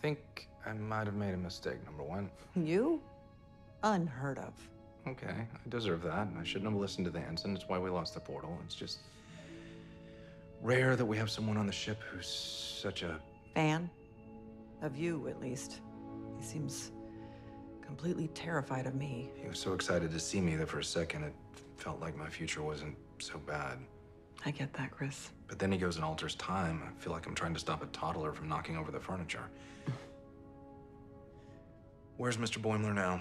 think I might have made a mistake, number one. You? Unheard of. Okay, I deserve that. I shouldn't have listened to the ensign. It's why we lost the portal. It's just rare that we have someone on the ship who's such a... Fan? Of you, at least. He seems completely terrified of me. He was so excited to see me that for a second it felt like my future wasn't so bad. I get that, Chris. But then he goes and alters time. I feel like I'm trying to stop a toddler from knocking over the furniture. Where's Mr. Boimler now?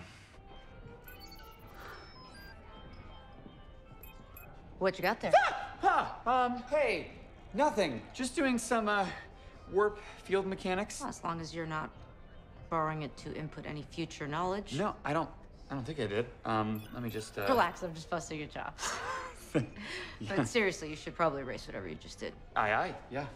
What you got there? Hey, nothing. Just doing some, warp field mechanics. Well, as long as you're not borrowing it to input any future knowledge. No, I don't think I did. Let me just, Relax, I'm just busting your chops. Yeah. But seriously, you should probably erase whatever you just did. Aye, yeah.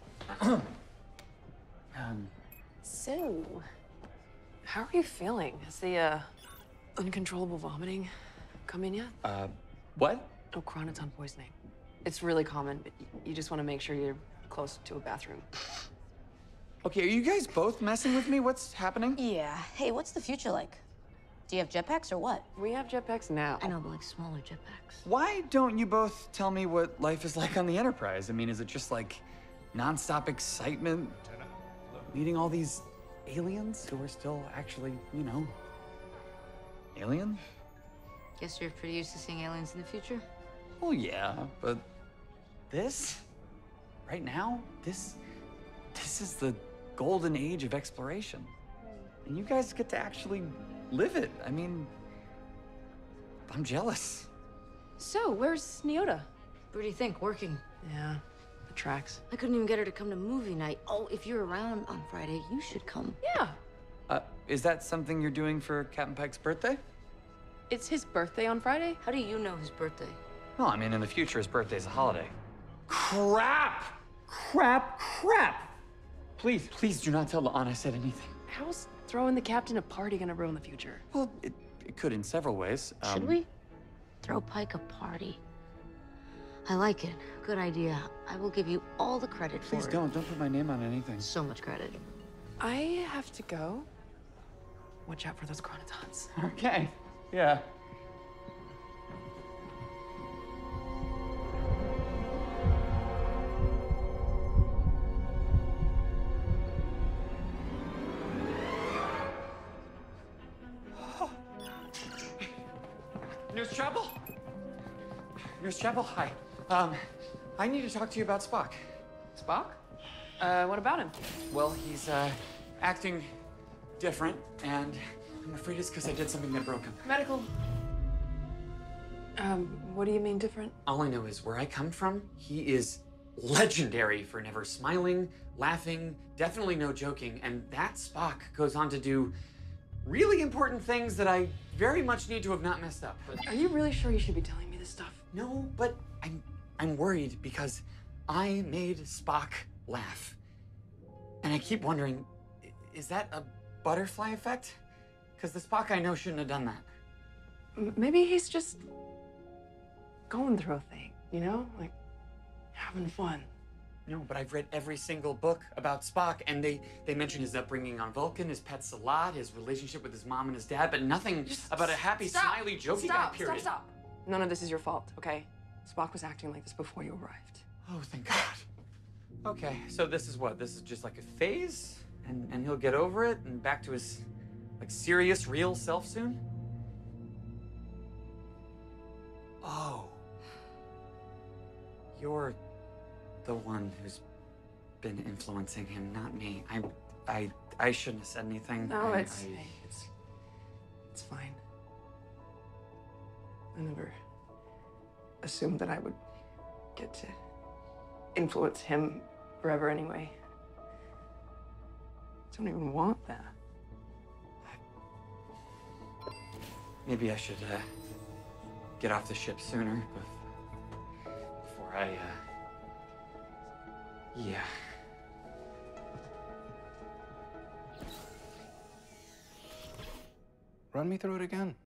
So, how are you feeling? Has the, uncontrollable vomiting come in yet? What? Oh, chronoton poisoning. It's really common, but you just want to make sure you're close to a bathroom. Okay, are you guys both messing with me? What's happening? Yeah. Hey, what's the future like? Do you have jetpacks or what? We have jetpacks now. I know, but like smaller jetpacks. Why don't you both tell me what life is like on the Enterprise? I mean, is it just like nonstop excitement, meeting all these aliens who are still actually, you know, alien? Guess you're pretty used to seeing aliens in the future? Well, yeah, but this, right now, this is the golden age of exploration. And you guys get to actually live it. I mean, I'm jealous. So, where's Nyota? What do you think? Working? Yeah, the tracks. I couldn't even get her to come to movie night. Oh, if you're around on Friday, you should come. Yeah, Is that something you're doing for Captain Pike's birthday? it's his birthday on Friday. How do you know his birthday? Well, I mean, in the future, his birthday's a holiday. Crap! Crap! Crap! Please do not tell La'an I said anything. How's throwing the captain a party gonna ruin the future? Well, it could in several ways. Should we? Throw Pike a party. I like it. Good idea. I will give you all the credit for it. Please don't put my name on anything. So much credit. I have to go. Watch out for those chronotons. Okay, yeah. Nurse Chapel? Nurse Chapel, hi. I need to talk to you about Spock. Spock? What about him? Well, he's, acting different, and I'm afraid it's because I did something that broke him. Medical. What do you mean different? All I know is where I come from, he is legendary for never smiling, laughing, definitely no joking, and that Spock goes on to do really important things that I very much need to have not messed up. But Are you really sure you should be telling me this stuff? no, but I'm worried because I made Spock laugh. And I keep wondering, is that a butterfly effect? Because the Spock I know shouldn't have done that. Maybe he's just going through a thing, you know? Like, having fun. No, but I've read every single book about Spock, and they mention his upbringing on Vulcan, his pet Salat, his relationship with his mom and his dad, but nothing about a happy, smiley, jokey guy period. Stop. None of this is your fault, okay? Spock was acting like this before you arrived. Oh, thank God. Okay, so this is what? This is just like a phase? And he'll get over it and back to his, like, serious, real self soon? Oh. You're the one who's been influencing him, not me. I shouldn't have said anything. No, it's fine. I never assumed that I would get to influence him forever anyway. I don't even want that. Maybe I should get off the ship sooner before I yeah. Run me through it again.